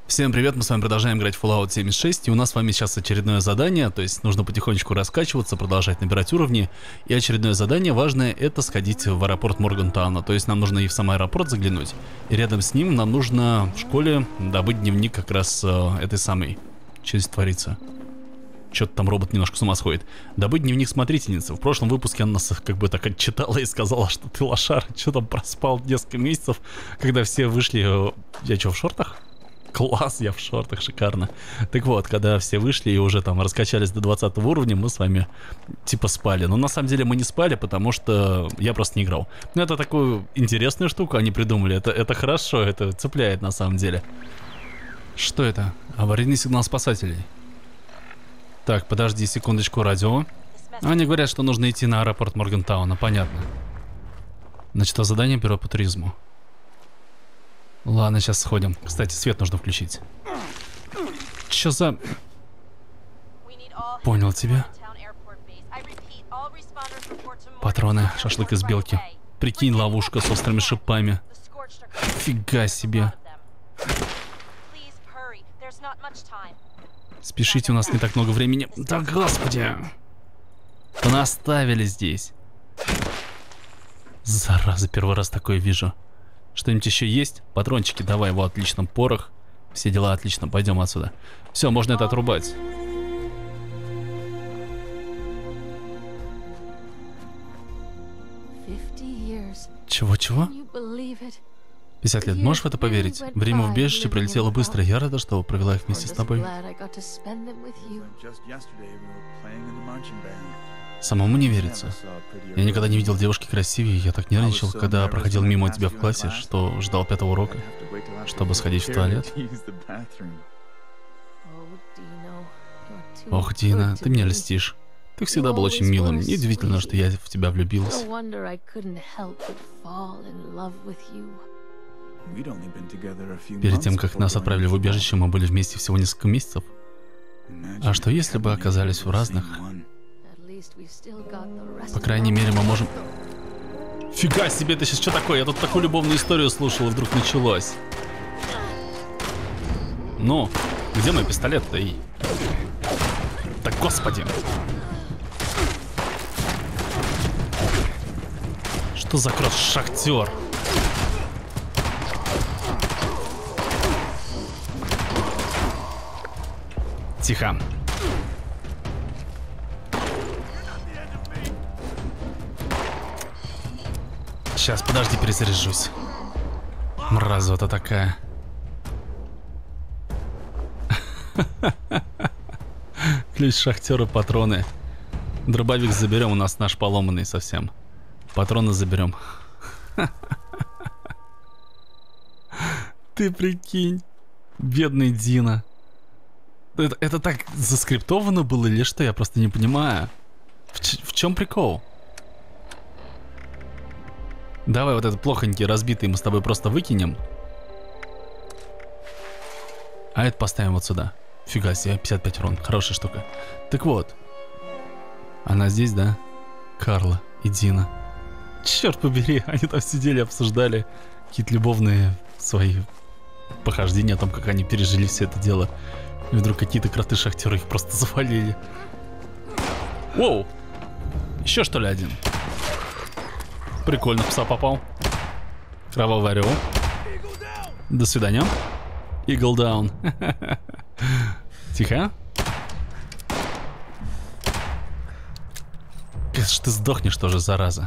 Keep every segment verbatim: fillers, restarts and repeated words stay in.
Всем привет, мы с вами продолжаем играть в Fallout семьдесят шесть, и у нас с вами сейчас очередное задание, то есть нужно потихонечку раскачиваться, продолжать набирать уровни, и очередное задание важное — это сходить в аэропорт Моргантауна, то есть нам нужно и в сам аэропорт заглянуть, и рядом с ним нам нужно в школе добыть дневник как раз э, этой самой, что здесь творится. Что-то там робот немножко с ума сходит. Добыть дневник смотрительницы. В прошлом выпуске она нас как бы так отчитала и сказала, что ты лошара, что там проспал несколько месяцев, когда все вышли... Я что, в шортах? Класс, я в шортах, шикарно. Так вот, когда все вышли и уже там раскачались до двадцатого уровня, мы с вами типа спали. Но на самом деле мы не спали, потому что я просто не играл. Ну это такую интересную штуку они придумали. Это, это хорошо, это цепляет на самом деле. Что это? Аварийный сигнал спасателей. Так, подожди секундочку, радио. Они говорят, что нужно идти на аэропорт Моргантауна, понятно. Значит, а задание бюро по туризму. Ладно, сейчас сходим. Кстати, свет нужно включить. Чё за... Понял тебя. Патроны, шашлык из белки. Прикинь, ловушка с острыми шипами. Фига себе. Спешите, у нас не так много времени. Да господи. Понаставили здесь. Зараза, первый раз такое вижу. Что-нибудь еще есть? Патрончики, давай, его отлично, порох. Все дела отлично, пойдем отсюда. Все, можно это отрубать. Чего-чего? пятьдесят лет, можешь в это поверить? Время в убежище пролетело быстро, я рада, что провела их вместе с тобой. Самому не верится. Я никогда не видел девушки красивее, я так нервничал, когда проходил мимо тебя в классе, что ждал пятого урока, чтобы сходить в туалет. Ох, Дина, ты меня льстишь. Ты всегда был очень милым, неудивительно, что я в тебя влюбилась. Перед тем, как нас отправили в убежище, мы были вместе всего несколько месяцев. А что если бы оказались в разных? По крайней мере, мы можем... Фига себе, это сейчас что такое? Я тут такую любовную историю слушал, и вдруг началось. Ну, где мой пистолет-то? И... Да господи! Что за кросс-шахтер? Тихо. Сейчас, подожди, перезаряжусь. Мразота такая. Ключ шахтера, патроны. Дробовик заберем, у нас наш поломанный совсем. Патроны заберем. Ты прикинь. Бедный Дина. Это, это так заскриптовано было или что? Я просто не понимаю. В, в чем прикол? Давай вот этот плохонький разбитый мы с тобой просто выкинем. А это поставим вот сюда. Фига себе, пятьдесят пять урон. Хорошая штука. Так вот. Она здесь, да? Карла и Дина. Черт побери, они там сидели, обсуждали какие-то любовные свои похождения о том, как они пережили все это дело. И вдруг какие-то кроты-шахтеры их просто завалили. Воу! Еще что ли один? Прикольно, пса попал. Кровавый орел. До свидания. Eagle down. Тихо. Конечно, ты сдохнешь тоже, зараза.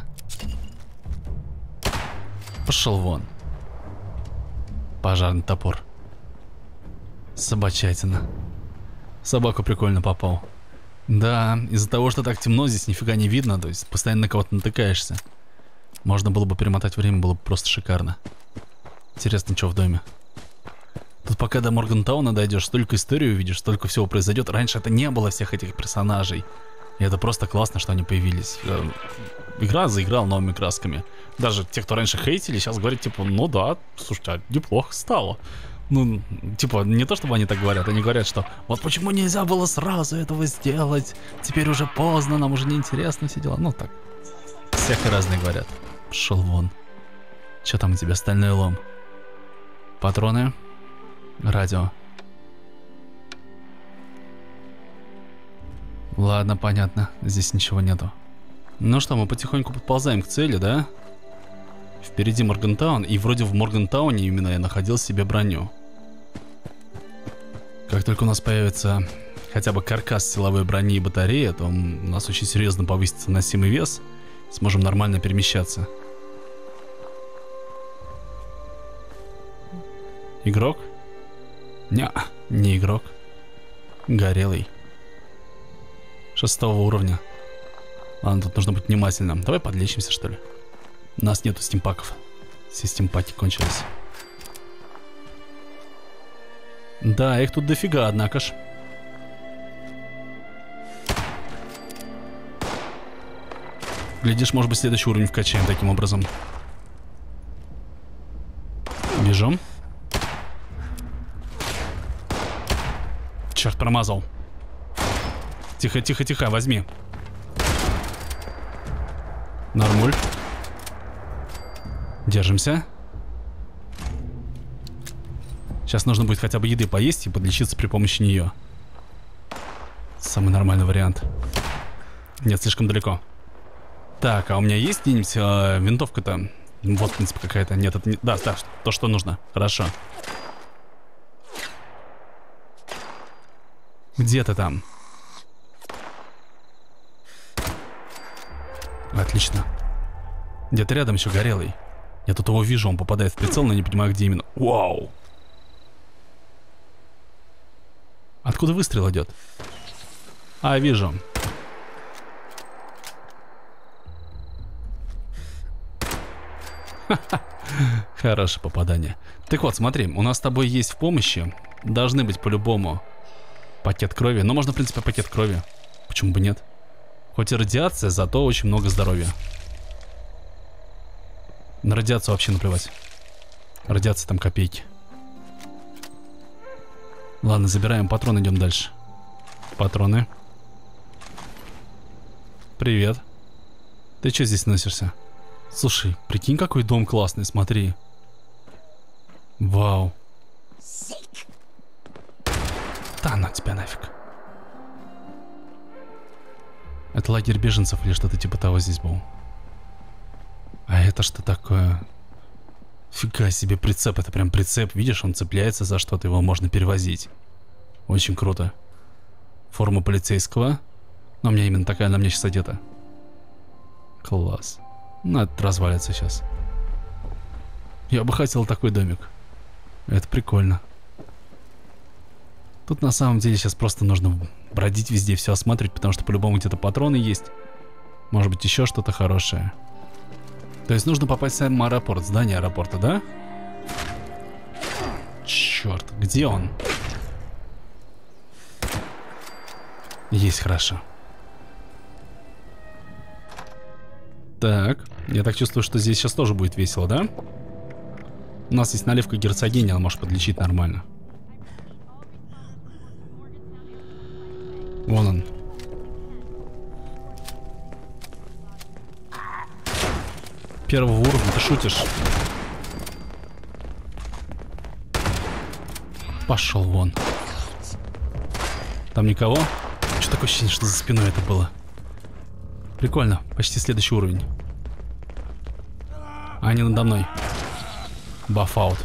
Пошел вон. Пожарный топор. Собачатина. Собаку прикольно попал. Да, из-за того, что так темно, здесь нифига не видно, то есть постоянно на кого-то натыкаешься. Можно было бы перемотать время, было бы просто шикарно. Интересно, что в доме. Тут пока до Моргантауна дойдешь, столько истории увидишь, столько всего произойдет. Раньше это не было всех этих персонажей. И это просто классно, что они появились. Игра заиграла новыми красками. Даже те, кто раньше хейтили, сейчас говорят, типа, ну да, слушайте, а неплохо стало. Ну, типа, не то чтобы они так говорят, они говорят, что вот почему нельзя было сразу этого сделать, теперь уже поздно, нам уже неинтересно все дела. Ну так, всякое разные говорят. Пошел вон. Че там у тебя, стальной лом? Патроны. Радио. Ладно, понятно. Здесь ничего нету. Ну что, мы потихоньку подползаем к цели, да? Впереди Моргантаун, и вроде в Моргантауне именно я находил себе броню. Как только у нас появится хотя бы каркас силовой брони и батареи, то у нас очень серьезно повысится носимый вес. Сможем нормально перемещаться. Игрок? Не, не игрок. Горелый. Шестого уровня. Ладно, тут нужно быть внимательным. Давай подлечимся, что ли. У нас нету стимпаков. Все стимпаки кончились. Да, их тут дофига, однако ж. Глядишь, может быть, следующий уровень вкачаем таким образом. Бежим. Черт, промазал. Тихо, тихо, тихо, возьми. Нормуль. Держимся. Сейчас нужно будет хотя бы еды поесть и подлечиться при помощи нее. Самый нормальный вариант. Нет, слишком далеко. Так, а у меня есть где-нибудь э, винтовка-то? Вот, в принципе, какая-то. Нет, это не... Да, да, то, что нужно. Хорошо. Где ты там? Отлично. Где-то рядом еще горелый. Я тут его вижу, он попадает в прицел, но не понимаю, где именно. Вау! Откуда выстрел идет? А, вижу. Хорошее попадание. Так вот, смотри, у нас с тобой есть в помощи. Должны быть по-любому пакет крови. Но можно, в принципе, пакет крови. Почему бы нет? Хоть и радиация, зато очень много здоровья. На радиацию вообще наплевать. Радиация там копейки. Ладно, забираем патроны, идем дальше. Патроны. Привет. Ты что здесь носишься? Слушай, прикинь, какой дом классный, смотри. Вау. Да ну тебя нафиг. Это лагерь беженцев или что-то типа того здесь был. А это что такое? Фига себе прицеп, это прям прицеп, видишь, он цепляется за что-то, его можно перевозить. Очень круто. Форма полицейского. Но у меня именно такая на мне сейчас одета. Класс. Ну, это развалится сейчас. Я бы хотел такой домик. Это прикольно. Тут на самом деле сейчас просто нужно бродить везде, все осматривать, потому что по-любому где-то патроны есть. Может быть, еще что-то хорошее. То есть нужно попасть в сам аэропорт, здание аэропорта, да? Черт, где он? Есть, хорошо. Так, я так чувствую, что здесь сейчас тоже будет весело, да? У нас есть наливка герцогини, она может подлечить нормально. Вон он. Первого уровня, ты шутишь? Пошел вон. Там никого? Что такое ощущение, что за спиной это было? Прикольно, почти следующий уровень. А они надо мной. Баф-аут.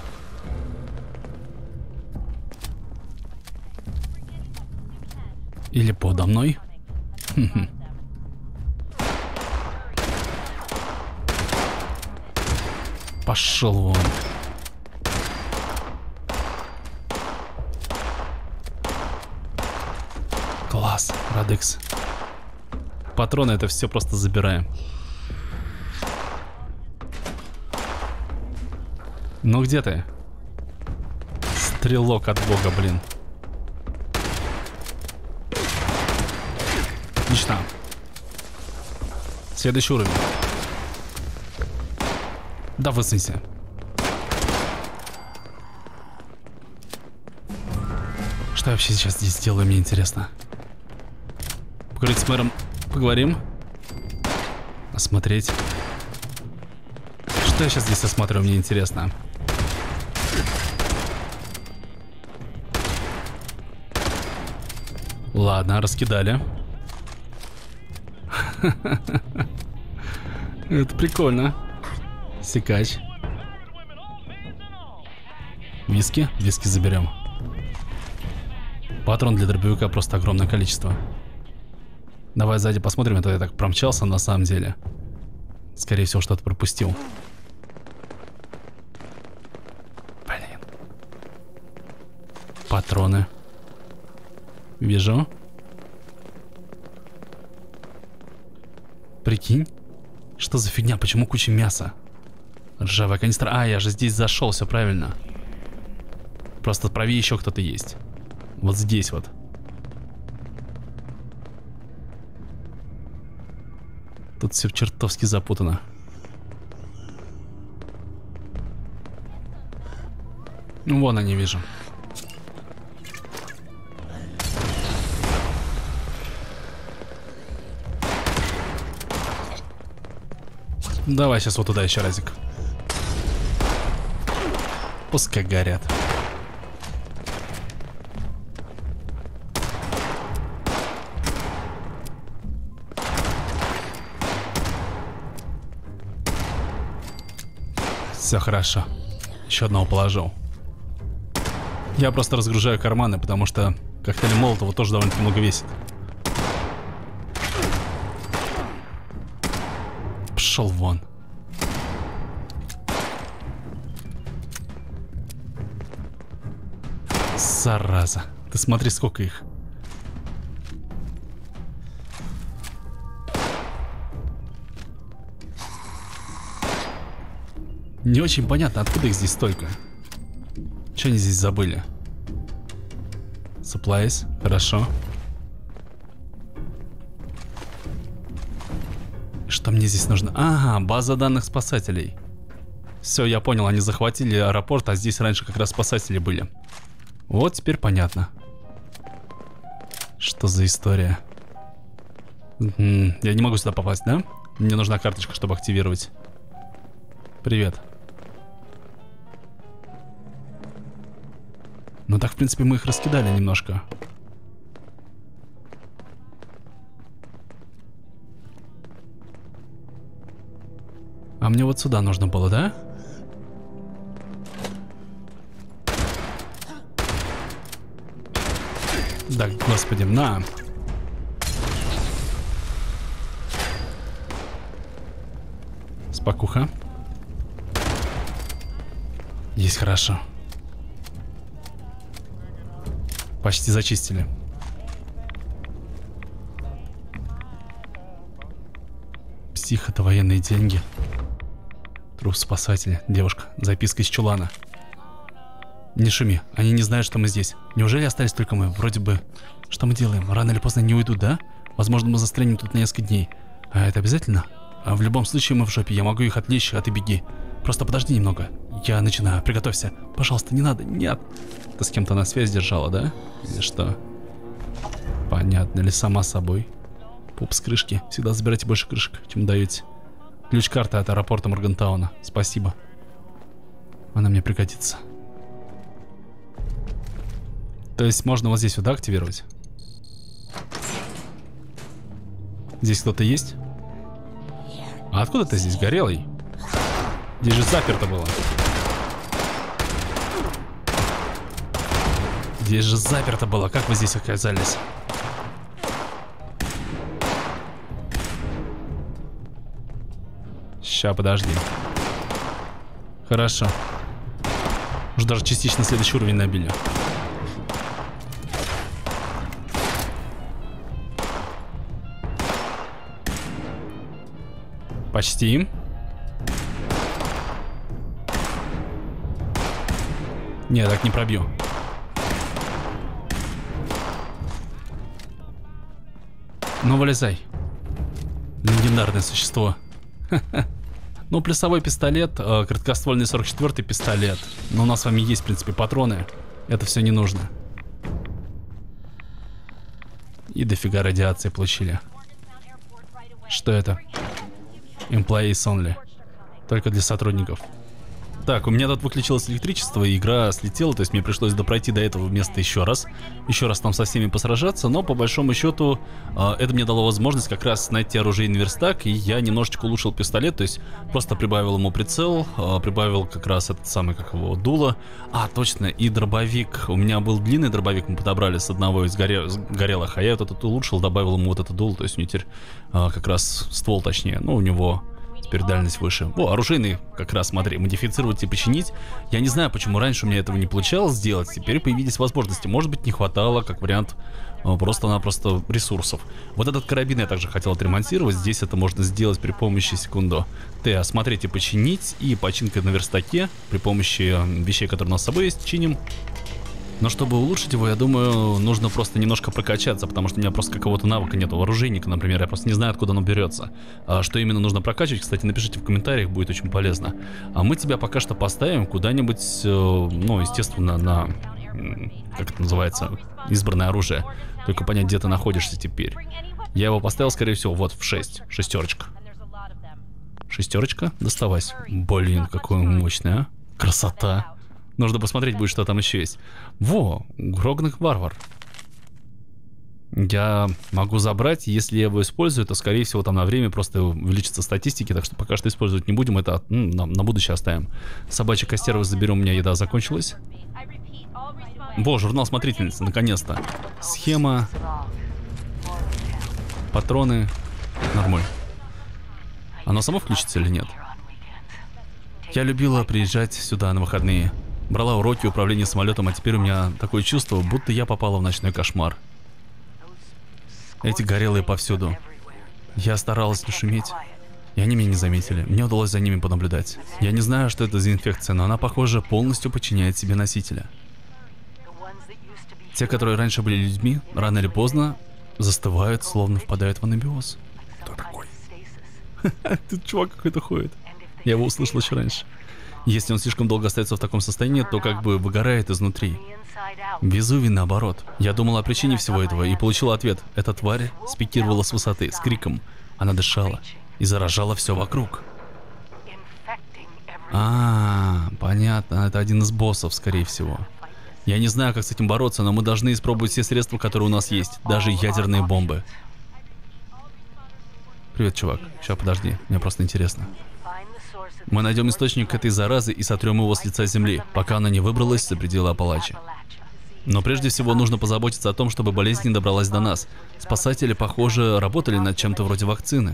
Или подо мной. Хм-хм. Пошел вон. Класс, Радекс. Патроны это все просто забираем. Ну где ты? Стрелок от бога, блин. Отлично. Следующий уровень. Да высунься. Что я вообще сейчас здесь делаю, мне интересно. Поговорить с мэром. Поговорим. Осмотреть. Что я сейчас здесь осматриваю, мне интересно. Ладно, раскидали. Это прикольно. Секач. Виски? Виски заберем. Патрон для дробовика просто огромное количество. Давай сзади посмотрим, это я так промчался на самом деле. Скорее всего, что-то пропустил. Блин. Патроны. Вижу. Прикинь. Что за фигня? Почему куча мяса? Ржавая канистра. А, я же здесь зашел, все правильно. Просто правее еще кто-то есть. Вот здесь вот. Тут все чертовски запутано. Ну, вон они, вижу. Давай сейчас вот туда еще разик. Пускай горят. Все хорошо. Еще одного положил. Я просто разгружаю карманы, потому что коктейль Молотова тоже довольно-таки много весит. Пошел вон. Зараза. Ты смотри, сколько их. Не очень понятно, откуда их здесь столько. Что они здесь забыли? Supplies, хорошо. Что мне здесь нужно? Ага, база данных спасателей. Все, я понял, они захватили аэропорт, а здесь раньше как раз спасатели были. Вот теперь понятно. Что за история? М-м, я не могу сюда попасть, да? Мне нужна карточка, чтобы активировать. Привет. Ну так, в принципе, мы их раскидали немножко. А мне вот сюда нужно было, да? Да, господи, на. Спокуха. Есть, хорошо. Почти зачистили. Псих, это военные деньги. Труп спасателя. Девушка. Записка из чулана. Не шуми. Они не знают, что мы здесь. Неужели остались только мы? Вроде бы... Что мы делаем? Рано или поздно не уйдут, да? Возможно, мы застрянем тут на несколько дней. А это обязательно? А в любом случае мы в жопе. Я могу их отвлечь, а ты беги. Просто подожди немного. Я начинаю. Приготовься. Пожалуйста, не надо. Нет. Ты с кем-то на связь держала, да? Или что? Понятно. Или сама собой? Пуп с крышки. Всегда забирайте больше крышек, чем даете. Ключ-карта от аэропорта Моргантауна. Спасибо. Она мне пригодится. То есть можно вот здесь вот, да, активировать? Здесь кто-то есть? А откуда ты здесь, горелый? Здесь же заперто было. Здесь же заперто было. Как вы здесь оказались? Ща, подожди. Хорошо. Уже даже частично следующий уровень набили. Почти. Не, так не пробью. Ну, вылезай. Легендарное существо. Ну, плюсовой пистолет, э, краткоствольный сорок четвёртый пистолет. Но у нас с вами есть, в принципе, патроны. Это все не нужно. И дофига радиации получили. Что это? Employees only. Только для сотрудников. Так, у меня тут выключилось электричество, и игра слетела, то есть мне пришлось допройти до этого места еще раз. Еще раз там со всеми посражаться, но по большому счету э, это мне дало возможность как раз найти оружейный верстак, и я немножечко улучшил пистолет, то есть просто прибавил ему прицел, э, прибавил как раз этот самый, как его, дуло. А, точно, и дробовик. У меня был длинный дробовик, мы подобрали с одного из горе... горелых, а я вот этот улучшил, добавил ему вот это дуло, то есть у него теперь э, как раз ствол точнее, ну у него... Теперь дальность выше. О, оружейный как раз, смотри, модифицировать и починить. Я не знаю, почему раньше у меня этого не получалось сделать. Теперь появились возможности. Может быть, не хватало, как вариант, просто-напросто ресурсов. Вот этот карабин я также хотел отремонтировать. Здесь это можно сделать при помощи, секунду, Т, осмотреть и починить. И починка на верстаке при помощи вещей, которые у нас с собой есть, чиним. Но чтобы улучшить его, я думаю, нужно просто немножко прокачаться, потому что у меня просто какого-то навыка нету. Оружейника, например, я просто не знаю, откуда оно берется. А что именно нужно прокачивать, кстати, напишите в комментариях, будет очень полезно. А мы тебя пока что поставим куда-нибудь, ну, естественно, на, как это называется, избранное оружие. Только понять, где ты находишься теперь. Я его поставил, скорее всего, вот в шесть. Шестерочка. Шестерочка? Доставайся. Блин, какой он мощный, а. Красота. Нужно посмотреть будет, что там еще есть. Во, Грогнах Варвар. Я могу забрать, если я его использую, то, скорее всего, там на время просто увеличится статистики, так что пока что использовать не будем, это ну, на, на будущее оставим. Собачьи костервы заберем, у меня еда закончилась. Во, журнал смотрительницы, наконец-то. Схема. Патроны. Нормально. Оно само включится или нет? Я любила приезжать сюда на выходные. Брала уроки управления самолетом, а теперь у меня такое чувство, будто я попала в ночной кошмар. Эти горелые повсюду. Я старалась не шуметь, и они меня не заметили. Мне удалось за ними понаблюдать. Я не знаю, что это за инфекция, но она, похоже, полностью подчиняет себе носителя. Те, которые раньше были людьми, рано или поздно застывают, словно впадают в анабиоз. Кто такой? Тут чувак какой-то ходит. Я его услышал еще раньше. Если он слишком долго остается в таком состоянии, то как бы выгорает изнутри. Везувий наоборот. Я думал о причине всего этого и получил ответ. Эта тварь спикировала с высоты, с криком. Она дышала и заражала все вокруг. А, понятно. Это один из боссов, скорее всего. Я не знаю, как с этим бороться, но мы должны испробовать все средства, которые у нас есть. Даже ядерные бомбы. Привет, чувак. Сейчас, подожди. Мне просто интересно. Мы найдем источник этой заразы и сотрем его с лица земли, пока она не выбралась за пределы Апалачи. Но прежде всего нужно позаботиться о том, чтобы болезнь не добралась до нас. Спасатели, похоже, работали над чем-то вроде вакцины.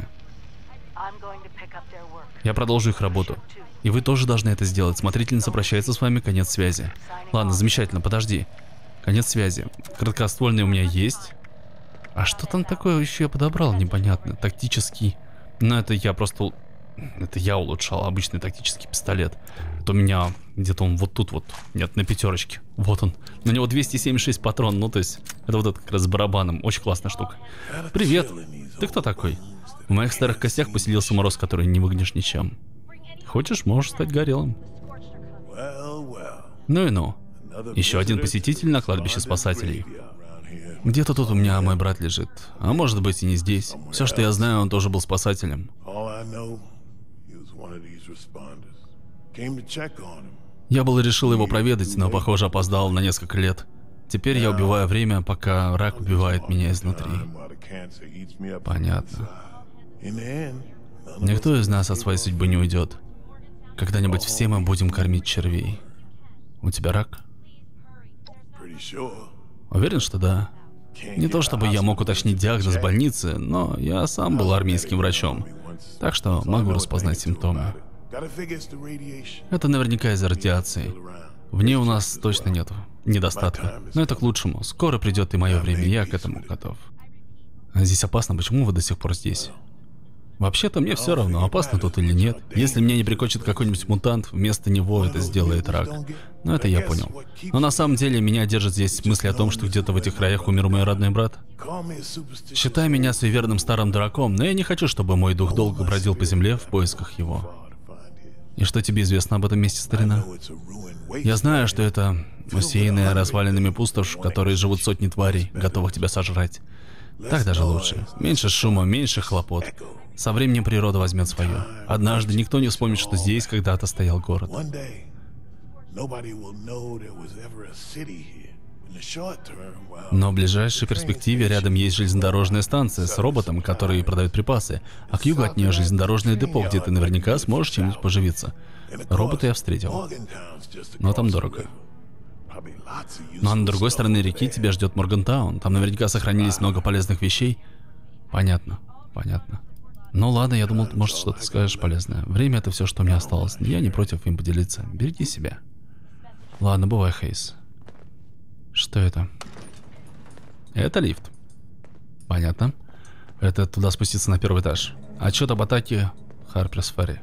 Я продолжу их работу. И вы тоже должны это сделать. Смотрительница прощается с вами, конец связи. Ладно, замечательно, подожди. Конец связи. Краткоствольный у меня есть. А что там такое еще я подобрал, непонятно. Тактический. Но это я просто... Это я улучшал обычный тактический пистолет. Вот у меня где-то он вот тут вот. Нет, на пятерочке. Вот он. На него двести семьдесят шесть патрон. Ну, то есть, это вот это как раз с барабаном. Очень классная штука. Привет. Ты кто такой? В моих старых костях поселился мороз, который не выгонишь ничем. Хочешь, можешь стать горелым. Ну и ну. Еще один посетитель на кладбище спасателей. Где-то тут у меня мой брат лежит. А может быть и не здесь. Все, что я знаю, он тоже был спасателем. Я было решил его проведать, но, похоже, опоздал на несколько лет. Теперь я убиваю время, пока рак убивает меня изнутри. Понятно. Никто из нас от своей судьбы не уйдет. Когда-нибудь все мы будем кормить червей. У тебя рак? Уверен, что да. Не то чтобы я мог уточнить диагноз в больнице, но я сам был армейским врачом. Так что могу распознать симптомы. Это наверняка из-за радиации. В ней у нас точно нет недостатка. Но это к лучшему. Скоро придет и мое время, я к этому готов. Здесь опасно, почему вы до сих пор здесь? Вообще-то мне все равно, опасно тут или нет. Если меня не прикончит какой-нибудь мутант, вместо него это сделает рак. Но это я понял. Но на самом деле меня держит здесь мысль о том, что где-то в этих краях умер мой родной брат. Считай меня суеверным старым дураком, но я не хочу, чтобы мой дух долго бродил по земле в поисках его. И что тебе известно об этом месте, старина? Я знаю, что это усеянная развалинами пустошь, в которой живут сотни тварей, готовых тебя сожрать. Так даже лучше. Меньше шума, меньше хлопот. Со временем природа возьмет свое. Однажды никто не вспомнит, что здесь когда-то стоял город. Но в ближайшей перспективе рядом есть железнодорожная станция с роботом, который продает припасы, а к югу от нее железнодорожное депо, где ты наверняка сможешь чем-нибудь поживиться. Робота я встретил, но там дорого. Ну а на другой стороне реки тебя ждет Моргантаун. Там наверняка сохранились много полезных вещей. Понятно, понятно. Ну ладно, я думал, может, что-то скажешь полезное. Время — это все, что у меня осталось. Я не против им поделиться. Береги себя. Ладно, бывай, Хейс. Что это? Это лифт. Понятно. Это туда спуститься на первый этаж. Отчет об атаке Харперс Ферри.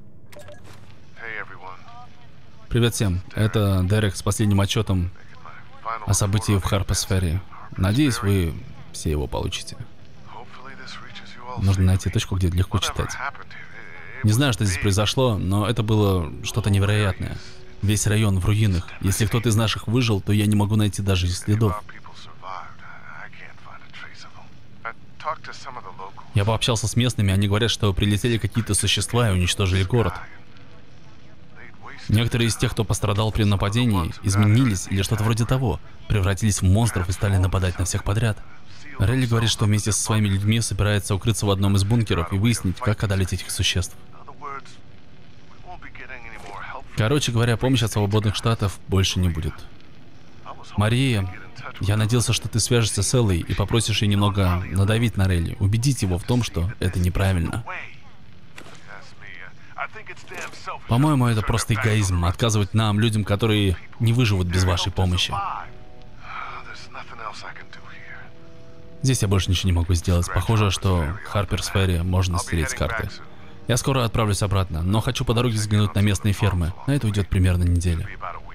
Привет всем. Это Дерек с последним отчетом о событии в Харперс Ферри. Надеюсь, вы все его получите. Нужно найти точку, где легко читать. Не знаю, что здесь произошло, но это было что-то невероятное. Весь район в руинах. Если кто-то из наших выжил, то я не могу найти даже следов. Я пообщался с местными, они говорят, что прилетели какие-то существа и уничтожили город. Некоторые из тех, кто пострадал при нападении, изменились или что-то вроде того, превратились в монстров и стали нападать на всех подряд. Релли говорит, что вместе со своими людьми собирается укрыться в одном из бункеров и выяснить, как одолеть этих существ. Короче говоря, помощи от свободных штатов больше не будет. Мария, я надеялся, что ты свяжешься с Эллой и попросишь ее немного надавить на Релли, убедить его в том, что это неправильно. По-моему, это просто эгоизм, отказывать нам, людям, которые не выживут без вашей помощи. Здесь я больше ничего не могу сделать. Похоже, что Харперс Ферри можно стереть с карты. Я скоро отправлюсь обратно, но хочу по дороге взглянуть на местные фермы. На это уйдет примерно неделя.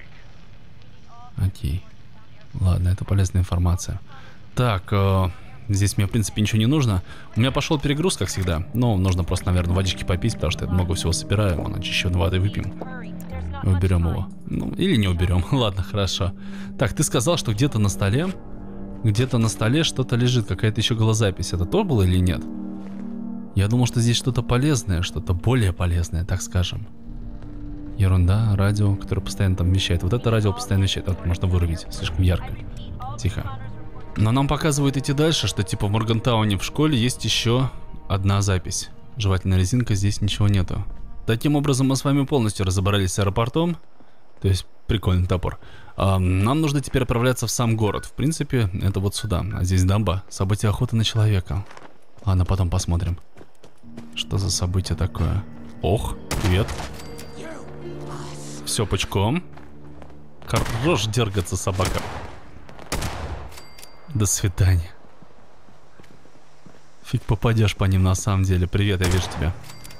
Окей. Ладно, это полезная информация. Так, э, здесь мне в принципе ничего не нужно. У меня пошел перегруз, как всегда. Но нужно просто, наверное, водички попить, потому что я много всего собираю. Иначе еще воды выпьем. И уберем его. Ну, или не уберем. Ладно, хорошо. Так, ты сказал, что где-то на столе... Где-то на столе что-то лежит, какая-то еще голозапись. Это то было или нет? Я думал, что здесь что-то полезное, что-то более полезное, так скажем. Ерунда, радио, которое постоянно там вещает. Вот это радио постоянно вещает. Это можно вырубить, слишком ярко. Тихо. Но нам показывают идти дальше, что типа в Моргантауне в школе есть еще одна запись. Жевательная резинка, здесь ничего нету. Таким образом, мы с вами полностью разобрались с аэропортом. То есть, прикольный топор. А, нам нужно теперь отправляться в сам город. В принципе, это вот сюда. А здесь дамба. Событие охоты на человека. Ладно, потом посмотрим. Что за событие такое? Ох, привет. Все пучком. Хорош дергаться, собака. До свидания. Фиг попадешь по ним на самом деле. Привет, я вижу тебя.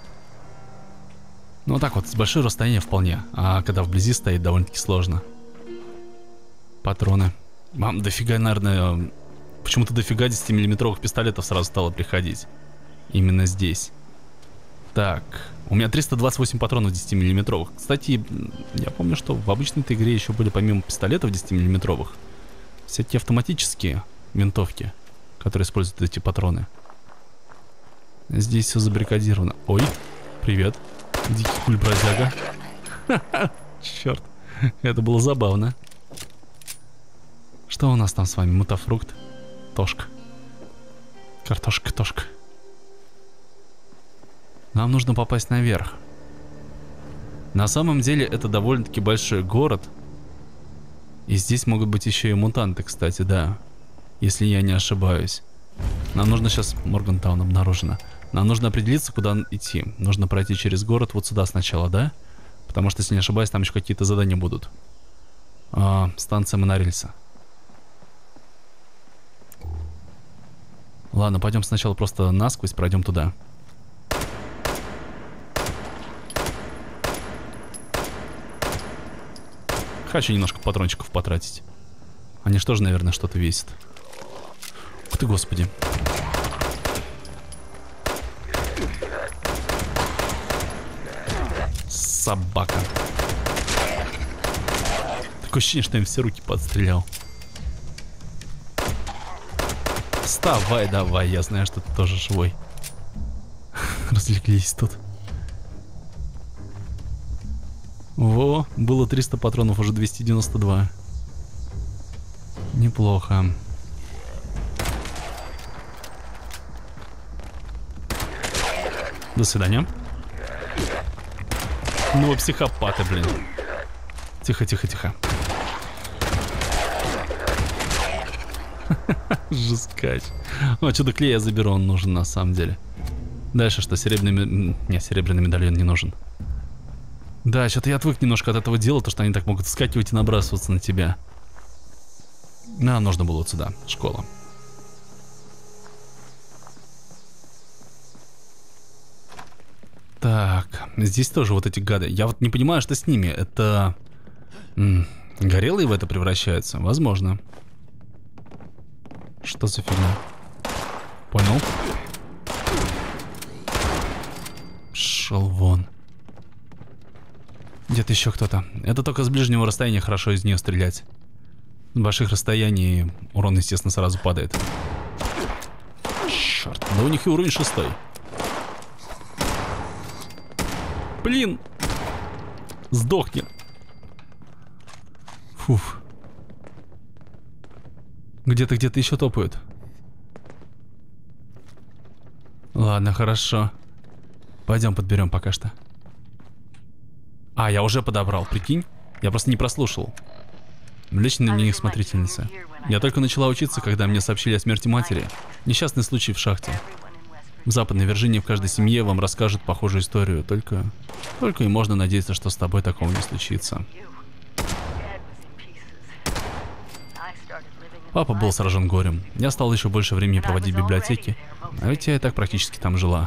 Ну так вот, с большого расстояния вполне. А когда вблизи стоит, довольно-таки сложно. Патроны. Мам, дофига, наверное... Почему-то дофига десятимиллиметровых пистолетов сразу стало приходить. Именно здесь. Так, у меня триста двадцать восемь патронов десятимиллиметровых. Кстати, я помню, что в обычной-то игре еще были помимо пистолетов десятимиллиметровых всякие автоматические винтовки, которые используют эти патроны. Здесь все забаррикадировано. Ой, привет. Дикий куль-бродяга. Черт, это было забавно. Что у нас там с вами? Мутафрукт. Тошка. Картошка, тошка. Нам нужно попасть наверх. На самом деле это довольно-таки большой город. И здесь могут быть еще и мутанты, кстати, да. Если я не ошибаюсь. Нам нужно сейчас... Моргантаун обнаружено. Нам нужно определиться, куда идти. Нужно пройти через город вот сюда сначала, да? Потому что, если не ошибаюсь, там еще какие-то задания будут. А, станция монорельса. Ладно, пойдем сначала просто насквозь пройдем туда. Хочу немножко патрончиков потратить. Они что же, наверное, что-то весят. Ух ты, господи. Собака. Такое ощущение, что им все руки подстрелял. Вставай давай, я знаю, что ты тоже живой. Разлеглись тут. Во, было триста патронов, уже двести девяносто два. Неплохо. До свидания. Ну вы психопаты, блин. Тихо, тихо, тихо. Жескач. О, что-то клея заберу, он нужен на самом деле. Дальше что, серебряный... Не, серебряный медальон не нужен. Да, что-то я отвык немножко от этого дела, то что они так могут вскакивать и набрасываться на тебя. А, нужно было вот сюда, школа. Так, здесь тоже вот эти гады. Я вот не понимаю, что с ними. Это... М-м, горелые в это превращаются? Возможно. Что за фигня? Понял. Шел вон. Где-то еще кто-то. Это только с ближнего расстояния хорошо из нее стрелять. С больших расстояний урон, естественно, сразу падает. Черт, да у них и уровень шестой. Блин! Сдохни. Фуф. Где-то, где-то еще топают. Ладно, хорошо. Пойдем подберем пока что. А, я уже подобрал, прикинь? Я просто не прослушал. Личный дневник смотрительницы. Я только начала учиться, когда мне сообщили о смерти матери. Несчастный случай в шахте. В Западной Вирджинии в каждой семье вам расскажут похожую историю. Только... Только и можно надеяться, что с тобой такого не случится. Папа был сражен горем. Я стал еще больше времени проводить в библиотеке. А ведь я и так практически там жила.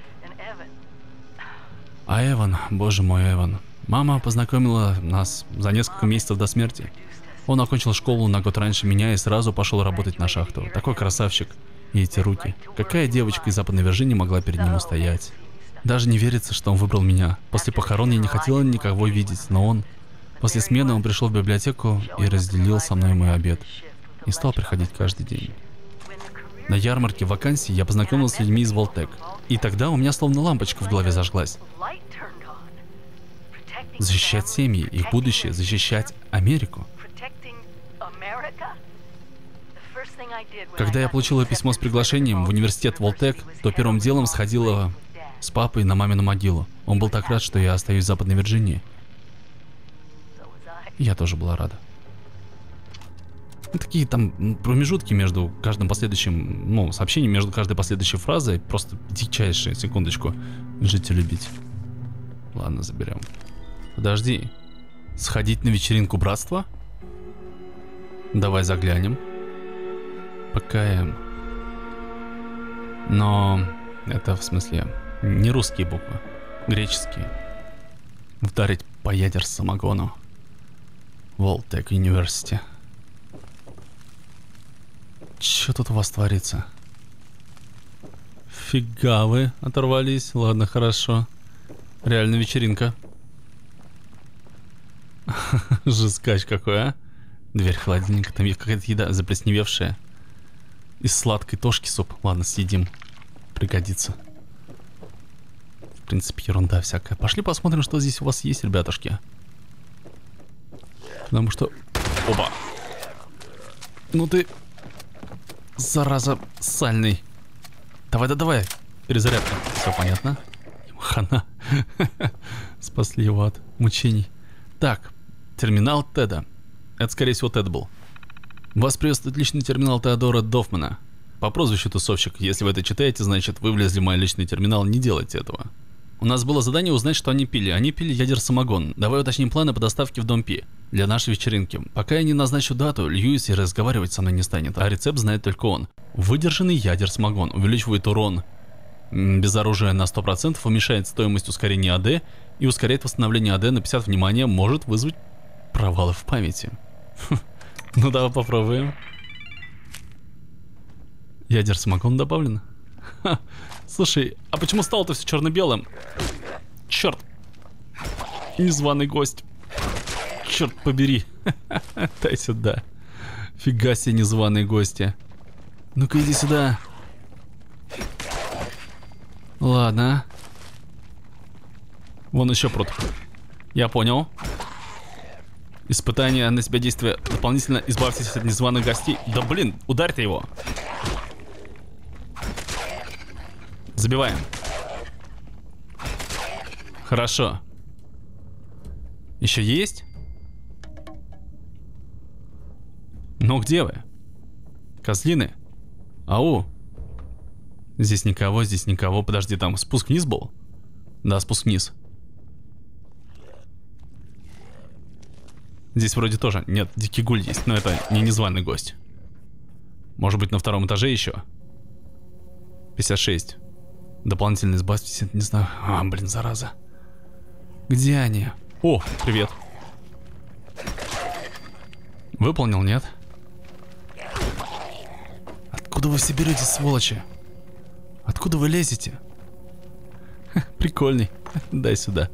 А Эван, боже мой, Эван. Мама познакомила нас за несколько месяцев до смерти. Он окончил школу на год раньше меня и сразу пошел работать на шахту. Такой красавчик. И эти руки. Какая девочка из Западной Вирджинии могла перед ним устоять? Даже не верится, что он выбрал меня. После похорон я не хотела никого видеть, но он... После смены он пришел в библиотеку и разделил со мной мой обед. И стал приходить каждый день. На ярмарке вакансий я познакомился с людьми из Волтек. И тогда у меня словно лампочка в голове зажглась. Защищать семьи, их будущее, защищать Америку. Когда я получила письмо с приглашением в университет Волтек, то первым делом сходила с папой на мамину могилу. Он был так рад, что я остаюсь в Западной Вирджинии. Я тоже была рада. Такие там промежутки между каждым последующим, ну, сообщением, между каждой последующей фразой. Просто дичайшие, секундочку. Жить и любить. Ладно, заберем. Подожди. Сходить на вечеринку братства? Давай заглянем. ПКМ. Но это в смысле не русские буквы, греческие. Вдарить по ядер самогону. Волтек Университи. Чё тут у вас творится? Фига вы оторвались. Ладно, хорошо. Реально вечеринка. Жескач какой, а? Дверь холодильника, там какая-то еда заплесневевшая. Из сладкой тошки суп. Ладно, съедим. Пригодится. В принципе, ерунда всякая. Пошли посмотрим, что здесь у вас есть, ребятушки. Потому что... Опа! Ну ты... Зараза сальный. Давай, да давай. Перезарядка. Все понятно. Хана. Спасли его от мучений. Так, терминал Теда. Это, скорее всего, Тед был. Вас приветствует личный терминал Теодора Доффмана. По прозвищу тусовщик. Если вы это читаете, значит, вы влезли в мой личный терминал. Не делайте этого. У нас было задание узнать, что они пили. Они пили ядер-самогон. Давай уточним планы по доставке в дом Пи для нашей вечеринки. Пока я не назначу дату, Льюис и разговаривать со мной не станет, а рецепт знает только он. Выдержанный ядер-самогон увеличивает урон без оружия на сто процентов, уменьшает стоимость ускорения АД и ускоряет восстановление АД на пятьдесят. Внимание, может вызвать провалы в памяти. Ну давай попробуем. Ядер-самогон добавлен? Ха. Слушай, а почему стало-то все черно-белым? Черт. Незваный гость. Черт побери. Дай сюда. Фига себе, незваные гости. Ну-ка иди сюда. Ладно. Вон еще пруд. Я понял. Испытание на себя действия. Дополнительно избавьтесь от незваных гостей. Да блин, ударь-то его. Забиваем. Хорошо. Еще есть? Ну где вы? Козлины? Ау. Здесь никого, здесь никого. Подожди, там спуск вниз был? Да, спуск вниз. Здесь вроде тоже. Нет, дикий гуль есть, но это не незваный гость. Может быть, на втором этаже еще? пятьдесят шесть. Дополнительный избавьтесь, не знаю. А, блин, зараза. Где они? О, привет. Выполнил, нет? Откуда вы все берете, сволочи? Откуда вы лезете? Ха, прикольный. Дай сюда.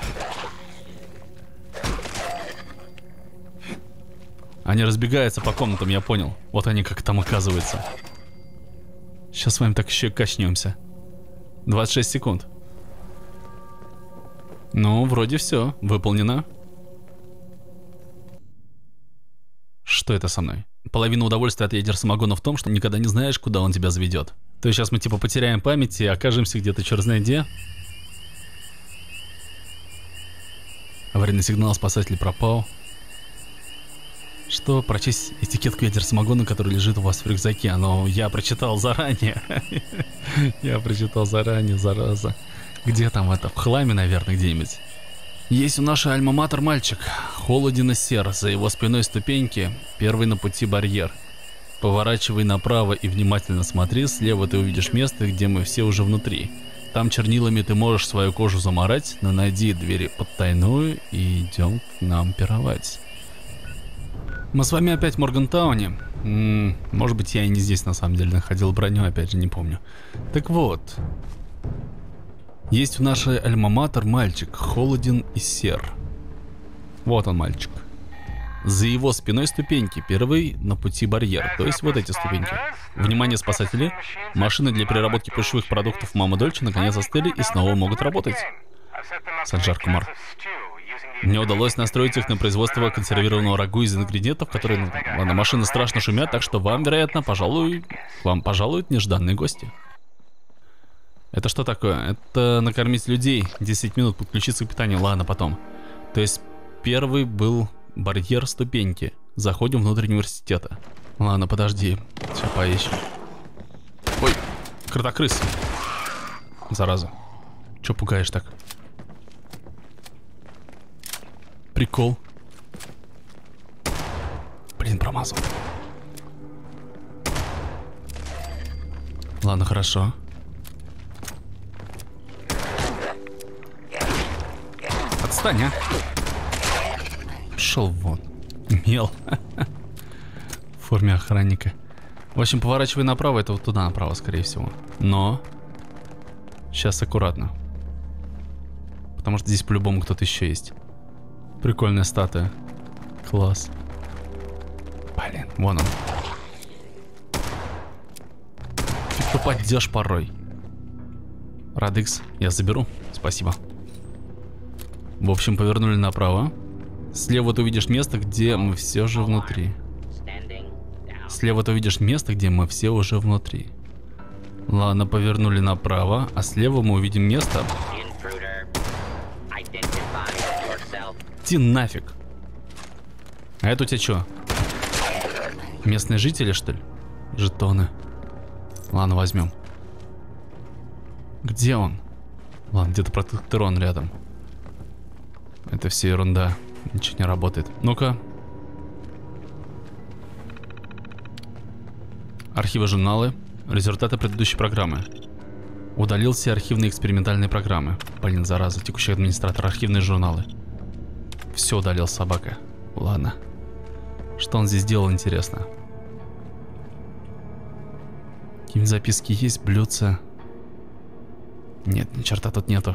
Они разбегаются по комнатам, я понял. Вот они как там оказываются. Сейчас с вами так еще качнемся. двадцать шесть секунд. Ну, вроде все. Выполнено. Что это со мной? Половина удовольствия от ядер самогона в том, что никогда не знаешь, куда он тебя заведет. То есть сейчас мы типа потеряем память и окажемся где-то черт знает где. Аварийный сигнал, спасатель пропал. Что? Прочесть этикетку ядер самогона, который лежит у вас в рюкзаке. Но я прочитал заранее. Я прочитал заранее, зараза. Где там это? В хламе, наверное, где-нибудь. Есть у нашей альма-матер мальчик. Холоден и сер. За его спиной ступеньки. Первый на пути барьер. Поворачивай направо и внимательно смотри. Слева ты увидишь место, где мы все уже внутри. Там чернилами ты можешь свою кожу замарать, но найди двери подтайную и идем к нам пировать. Мы с вами опять в Моргантауне. М-м, может быть, я и не здесь на самом деле находил броню, опять же, не помню. Так вот. Есть в нашей альма-матер мальчик, холоден и сер. Вот он, мальчик. За его спиной ступеньки, первый на пути барьер, то есть вот эти ступеньки. Внимание, спасатели! Машины для переработки пищевых продуктов Мама Дольче наконец застыли и снова могут работать. Санджар Кумар. Мне удалось настроить их на производство консервированного рагу из ингредиентов, которые... Ну, ладно, машины страшно шумят, так что вам, вероятно, пожалуй... Вам пожалуют нежданные гости. Это что такое? Это накормить людей. десять минут подключиться к питанию. Ладно, потом. То есть первый был барьер ступеньки. Заходим внутрь университета. Ладно, подожди. Сейчас поищем. Ой, кротокрыс. Зараза. Че пугаешь так? Прикол. Блин, промазал. Ладно, хорошо. Отстань, а. Шел вон. Мел. В форме охранника. В общем, поворачивай направо, это вот туда направо, скорее всего. Но сейчас аккуратно. Потому что здесь по-любому кто-то еще есть. Прикольная статуя. Класс. Блин, вон он. Ты попадешь порой. Радекс, я заберу. Спасибо. В общем, повернули направо. Слева ты увидишь место, где мы все же внутри. Слева ты увидишь место, где мы все уже внутри. Ладно, повернули направо, а слева мы увидим место... Иди нафиг. А это у тебя что? Местные жители, что ли? Жетоны. Ладно, возьмем. Где он? Ладно, где-то протекторон рядом. Это все ерунда. Ничего не работает. Ну-ка. Архивы, журналы. Результаты предыдущей программы. Удалил все архивные экспериментальные программы. Блин, зараза. Текущий администратор. Архивные журналы. Все удалил, собака. Ладно. Что он здесь делал, интересно? Какие-нибудь записки есть? Блюдца? Нет, ни черта тут нету.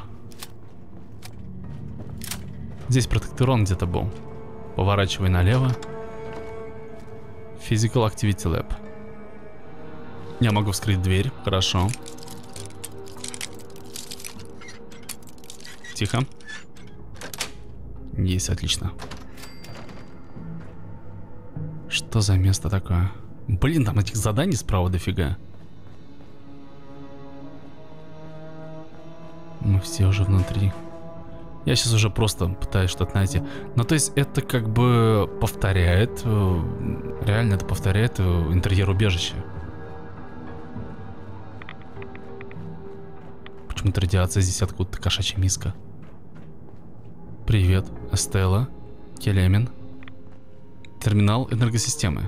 Здесь протекторон где-то был. Поворачивай налево. Physical Activity Lab. Я могу вскрыть дверь. Хорошо. Тихо. Есть, отлично. Что за место такое? Блин, там этих заданий справа дофига. Мы все уже внутри. Я сейчас уже просто пытаюсь что-то найти. Ну, то есть это как бы повторяет, реально это повторяет интерьер убежища. Почему-то радиация здесь откуда-то, кошачья миска. Привет, Эстелла, Келемин. Терминал энергосистемы.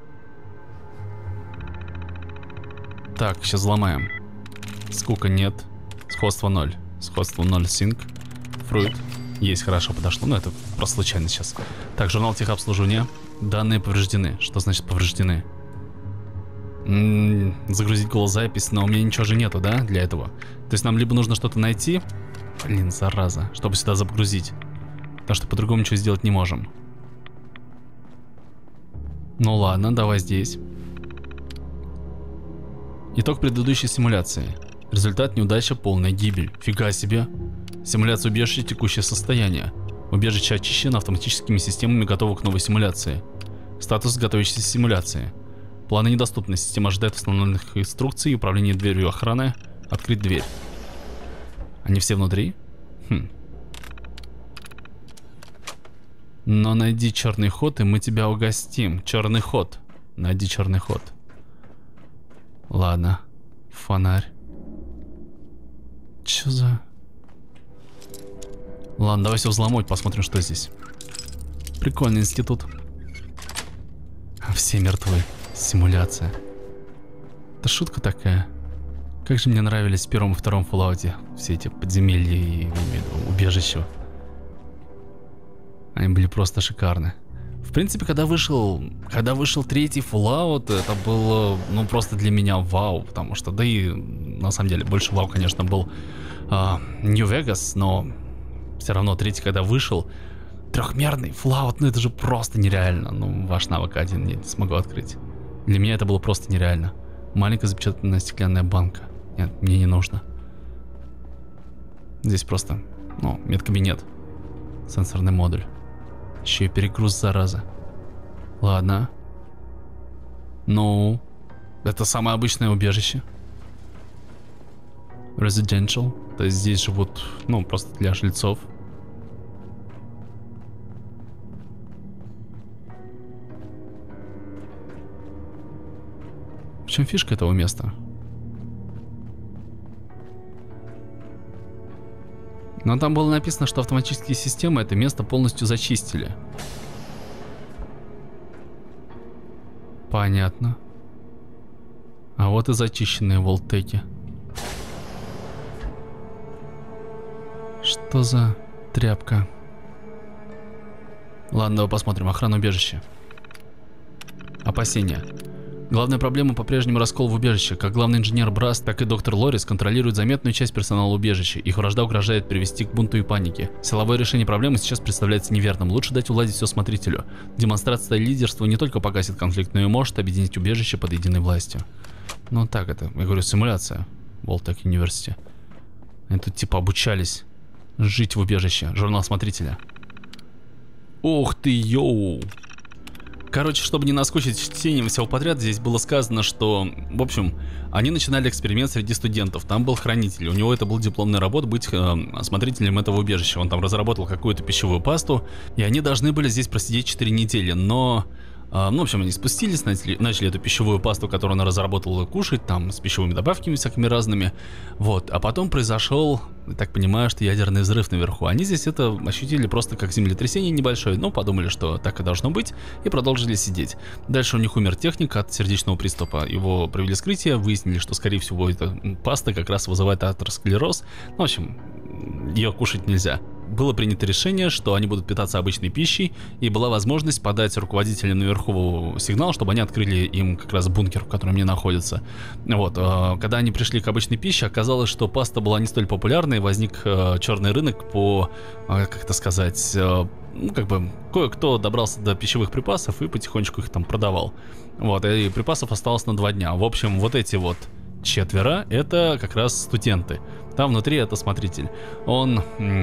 Так, сейчас взломаем. Скука нет. Сходство ноль. Сходство ноль синк. Фруит. Есть, хорошо, подошло. Но это просто случайно сейчас. Так, журнал техобслуживания. Данные повреждены. Что значит повреждены? М-м, загрузить голозапись, но у меня ничего же нету, да, для этого. То есть нам либо нужно что-то найти. Блин, зараза. Чтобы сюда загрузить. Потому что по-другому ничего сделать не можем. Ну ладно, давай здесь. Итог предыдущей симуляции. Результат: неудача, полная гибель. Фига себе. Симуляция убежища, текущее состояние. Убежище очищено, автоматическими системами готово к новой симуляции. Статус готовящейся симуляции. Планы недоступны. Система ожидает установленных инструкций. Управление дверью охраны. Открыть дверь. Они все внутри? Хм. Но найди черный ход, и мы тебя угостим. Черный ход. Найди черный ход. Ладно. Фонарь. Чё за... Ладно, давай все взломать, посмотрим, что здесь. Прикольный институт. Все мертвы. Симуляция. Это шутка такая. Как же мне нравились в первом и втором Fallout все эти подземелья и убежища. Они были просто шикарны. В принципе, когда вышел, когда вышел третий Fallout, это было, ну, просто для меня вау, потому что, да и, на самом деле, больше вау, конечно, был Нью-Вегас, uh, но все равно третий, когда вышел, трехмерный Fallout, ну, это же просто нереально. Ну, ваш навык один я не смогу открыть. Для меня это было просто нереально. Маленькая запечатанная стеклянная банка. Нет, мне не нужно. Здесь просто, ну, медкабинет. Сенсорный модуль. Еще и перегруз, зараза. Ладно. Ну, это самое обычное убежище. Residential. То есть здесь живут, ну, просто для жильцов. В чем фишка этого места? Но там было написано, что автоматические системы это место полностью зачистили. Понятно. А вот и зачищенные волтеки. Что за тряпка? Ладно, давай посмотрим. Охрана убежища. Опасения. Главная проблема по-прежнему раскол в убежище. Как главный инженер Браст, так и доктор Лорис контролируют заметную часть персонала убежища. Их вражда угрожает привести к бунту и панике. Силовое решение проблемы сейчас представляется неверным. Лучше дать уладить все смотрителю. Демонстрация лидерства не только погасит конфликт, но и может объединить убежище под единой властью. Ну так это, я говорю, симуляция. Волтек Университи. Они тут типа обучались жить в убежище. Журнал смотрителя. Ух ты, йоу! Короче, чтобы не наскучить чтением всего подряд, здесь было сказано, что, в общем, они начинали эксперимент среди студентов. Там был хранитель, у него это был дипломная работа быть э, смотрителем этого убежища. Он там разработал какую-то пищевую пасту, и они должны были здесь просидеть четыре недели, но... Ну, в общем, они спустились, начали, начали эту пищевую пасту, которую она разработала, кушать, там, с пищевыми добавками всякими разными. Вот, а потом произошел, я так понимаю, что ядерный взрыв наверху. Они здесь это ощутили просто как землетрясение небольшое, но подумали, что так и должно быть, и продолжили сидеть. Дальше у них умер техник от сердечного приступа. Его провели вскрытие, выяснили, что, скорее всего, эта паста как раз вызывает атеросклероз. Ну, в общем, ее кушать нельзя. Было принято решение, что они будут питаться обычной пищей, и была возможность подать руководителям наверху сигнал, чтобы они открыли им как раз бункер, в котором они находятся. Вот, когда они пришли к обычной пище, оказалось, что паста была не столь популярной, возник черный рынок по, как это сказать, ну, как бы, кое-кто добрался до пищевых припасов и потихонечку их там продавал. Вот, и припасов осталось на два дня. В общем, вот эти вот четверо, это как раз студенты. Там внутри это смотритель. Он...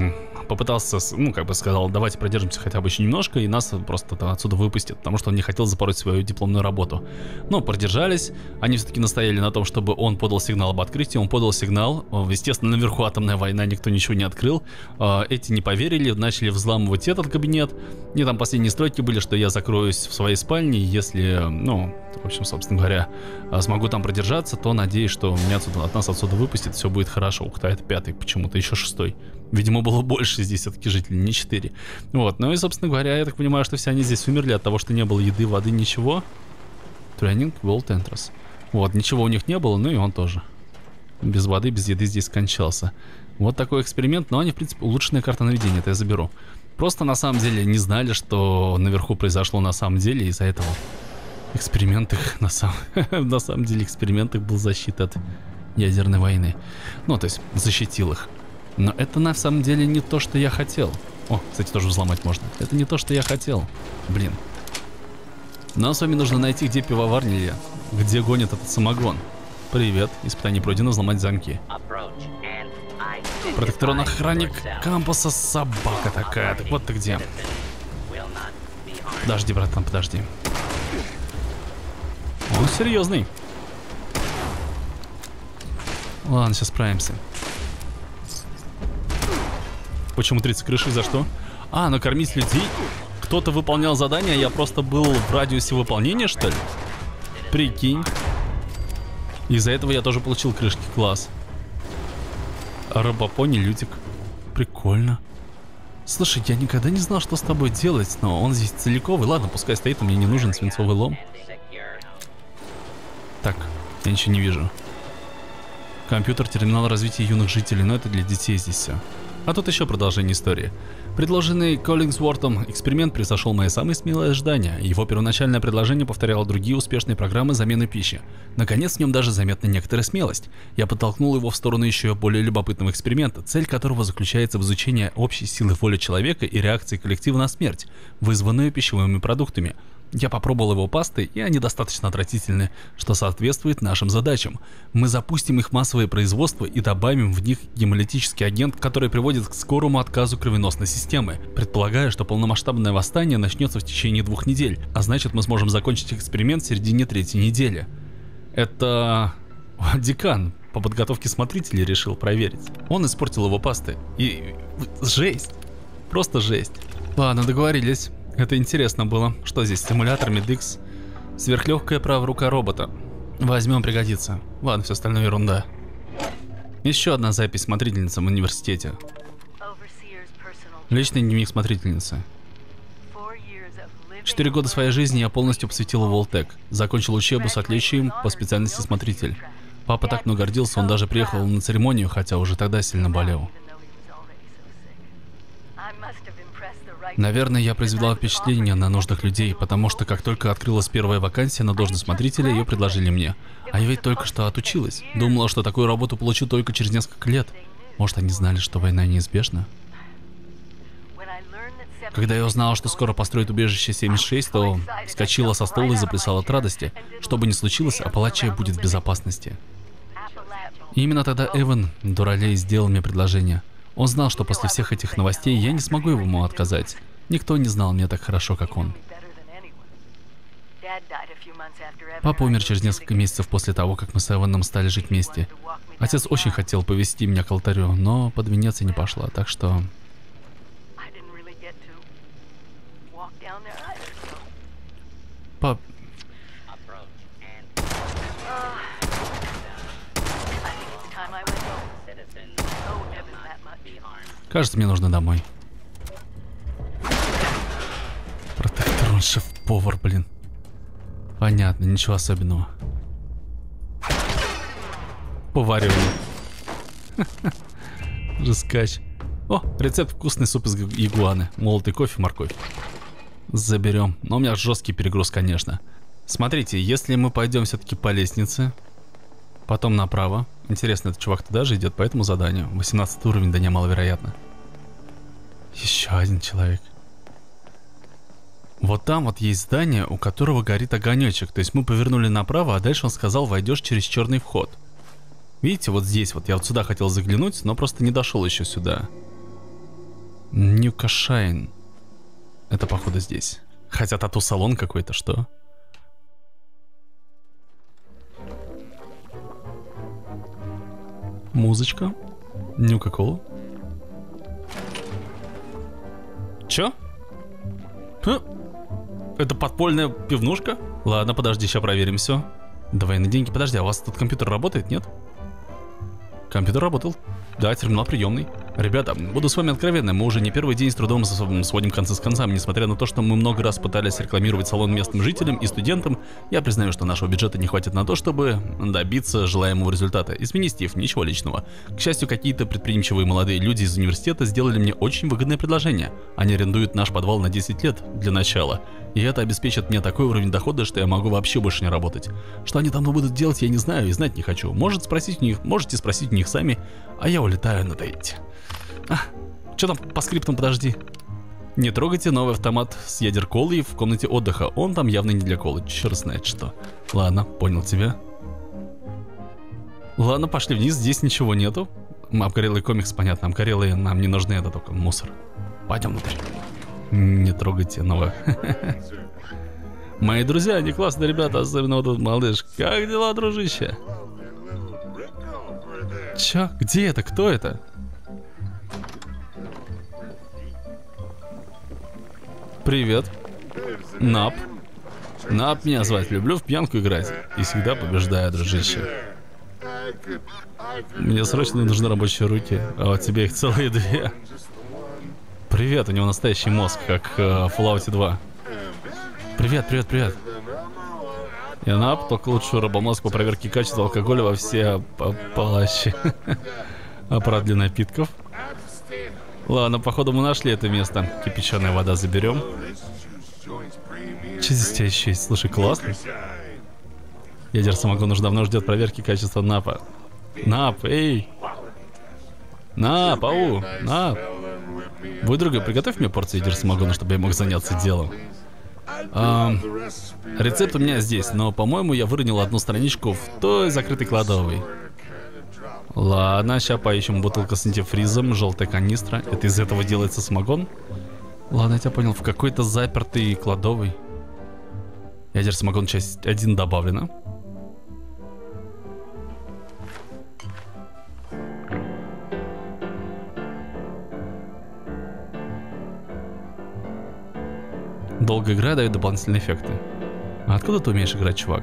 попытался, ну, как бы сказал, давайте продержимся хотя бы еще немножко, и нас просто отсюда выпустят, потому что он не хотел запороть свою дипломную работу. Но продержались, они все-таки настояли на том, чтобы он подал сигнал об открытии, он подал сигнал, естественно, наверху атомная война, никто ничего не открыл, эти не поверили, начали взламывать этот кабинет, и там последние стройки были, что я закроюсь в своей спальне, если, ну, в общем, собственно говоря, смогу там продержаться, то надеюсь, что меня отсюда, от нас отсюда выпустят, все будет хорошо. Ух ты, это пятый, почему-то еще шестой. Видимо, было больше здесь все-таки жителей, не четыре. Вот, ну и, собственно говоря, я так понимаю, что все они здесь умерли от того, что не было еды, воды, ничего. Тренинг, World Entrance. Вот, ничего у них не было, ну и он тоже. Без воды, без еды здесь скончался. Вот такой эксперимент, но они, в принципе, улучшенная карта наведения, это я заберу. Просто на самом деле не знали, что наверху произошло на самом деле, из-за этого эксперимент их, на, сам... на самом деле эксперимент их был защита от ядерной войны. Ну, то есть защитил их. Но это на самом деле не то, что я хотел. О, кстати, тоже взломать можно. Это не то, что я хотел. Блин. Нам с вами нужно найти, где пивоварня, где гонит этот самогон. Привет, испытание пройдено, взломать замки. Протекторон охранник кампуса, собака такая. Так вот ты где. Подожди, братан, подожди. Он серьезный. Ладно, сейчас справимся. Почему тридцать крышей? За что? А, накормить людей? Кто-то выполнял задание, а я просто был в радиусе выполнения, что ли? Прикинь. Из-за этого я тоже получил крышки. Класс. Робопони, Лютик. Прикольно. Слушай, я никогда не знал, что с тобой делать, но он здесь целиковый. Ладно, пускай стоит, мне не нужен свинцовый лом. Так, я ничего не вижу. Компьютер, терминал развития юных жителей, но это для детей здесь все. А тут еще продолжение истории. Предложенный Коллингсвортом эксперимент превзошел мои самые смелые ожидания. Его первоначальное предложение повторяло другие успешные программы замены пищи. Наконец, в нем даже заметна некоторая смелость. Я подтолкнул его в сторону еще более любопытного эксперимента, цель которого заключается в изучении общей силы воли человека и реакции коллектива на смерть, вызванную пищевыми продуктами. Я попробовал его пасты, и они достаточно отвратительны, что соответствует нашим задачам. Мы запустим их в массовое производство и добавим в них гемолитический агент, который приводит к скорому отказу кровеносной системы. Предполагаю, что полномасштабное восстание начнется в течение двух недель, а значит, мы сможем закончить эксперимент в середине третьей недели. Это... декан по подготовке смотрителей решил проверить. Он испортил его пасты. И... жесть. Просто жесть. Ладно, договорились. Это интересно было. Что здесь? Стимулятор, медикс. Сверхлегкая правая рука робота. Возьмем, пригодится. Ладно, все остальное ерунда. Еще одна запись смотрительницы в университете. Личный дневник смотрительницы. Четыре года своей жизни я полностью посвятил Волтек. Закончил учебу с отличием по специальности смотритель. Папа так мной гордился, он даже приехал на церемонию, хотя уже тогда сильно болел. Наверное, я произвела впечатление на нужных людей, потому что как только открылась первая вакансия на должность смотрителя, ее предложили мне. А я ведь только что отучилась. Думала, что такую работу получу только через несколько лет. Может, они знали, что война неизбежна? Когда я узнала, что скоро построят убежище семьдесят шесть, то вскочила со стола и заплясала от радости. Что бы ни случилось, Апалачия будет в безопасности. И именно тогда Эван Дуралей сделал мне предложение. Он знал, что после всех этих новостей я не смогу ему отказать. Никто не знал меня так хорошо, как он. Папа умер через несколько месяцев после того, как мы с Эваном стали жить вместе. Отец очень хотел повести меня к алтарю, но под венец я не пошла, так что... Пап... Кажется, мне нужно домой. Протекторон, шеф-повар, блин. Понятно, ничего особенного. Поваривание. Жескач. О, рецепт вкусный суп из игуаны. Молотый кофе, морковь. Заберем. Но у меня жесткий перегруз, конечно. Смотрите, если мы пойдем все-таки по лестнице, потом направо. Интересно, этот чувак туда же идет по этому заданию. восемнадцатый уровень, да не маловероятно. Еще один человек. Вот там вот есть здание, у которого горит огонечек. То есть мы повернули направо, а дальше он сказал, войдешь через черный вход. Видите, вот здесь вот. Я вот сюда хотел заглянуть, но просто не дошел еще сюда. Ньюкашайн. Это походу здесь. Хотя тату-салон какой-то, что? Музычка. Нюка-кола. Чё? Ха? Это подпольная пивнушка? Ладно, подожди, сейчас проверим все. Давай на деньги. Подожди, а у вас тут компьютер работает, нет? Компьютер работал. Да, терминал приемный. Ребята, буду с вами откровенным, мы уже не первый день с трудом сводим концы с концами. Несмотря на то, что мы много раз пытались рекламировать салон местным жителям и студентам, я признаю, что нашего бюджета не хватит на то, чтобы добиться желаемого результата. Извини, Стив, ничего личного. К счастью, какие-то предприимчивые молодые люди из университета сделали мне очень выгодное предложение. Они арендуют наш подвал на десять лет для начала. И это обеспечит мне такой уровень дохода, что я могу вообще больше не работать. Что они там будут делать, я не знаю и знать не хочу. Может спросить у них, можете спросить у них сами, а я улетаю на дейте. А, что там по скриптам, подожди. Не трогайте новый автомат с ядер-колой в комнате отдыха. Он там явно не для колы, черт знает что. Ладно, понял тебя. Ладно, пошли вниз, здесь ничего нету. Обгорелый комикс, понятно, обгорелые нам не нужны, это только мусор. Пойдем внутрь. Не трогайте новое. Мои друзья, они классные ребята, особенно вот тут малыш. Как дела, дружище? Чё? Где это? Кто это? Привет. Нап. Нап меня звать. Люблю в пьянку играть. И всегда побеждаю, дружище. Мне срочно нужны рабочие руки. А вот тебе их целые две. Привет, у него настоящий мозг, как э, в Fallout два. Привет, привет, привет. Я Нап, только лучший робомозг по проверке качества алкоголя во все полащи. Аппарат для напитков. Ладно, походу мы нашли это место. Кипяченая вода заберем. Что здесь у тебя еще есть? Слушай, классно. Ядер самогон уже давно ждет проверки качества Напа. Нап, эй! Нап, ау! Нап! Будь другой, приготовь мне порцию ядер самогона, чтобы я мог заняться делом. А, рецепт у меня здесь, но, по-моему, я выронил одну страничку в той закрытой кладовой. Ладно, сейчас поищем. Бутылка с антифризом, желтая канистра. Это из этого делается самогон? Ладно, я тебя понял. В какой-то запертой кладовой. Ядер самогон часть один добавлена. Долгая игра дает дополнительные эффекты. А откуда ты умеешь играть, чувак?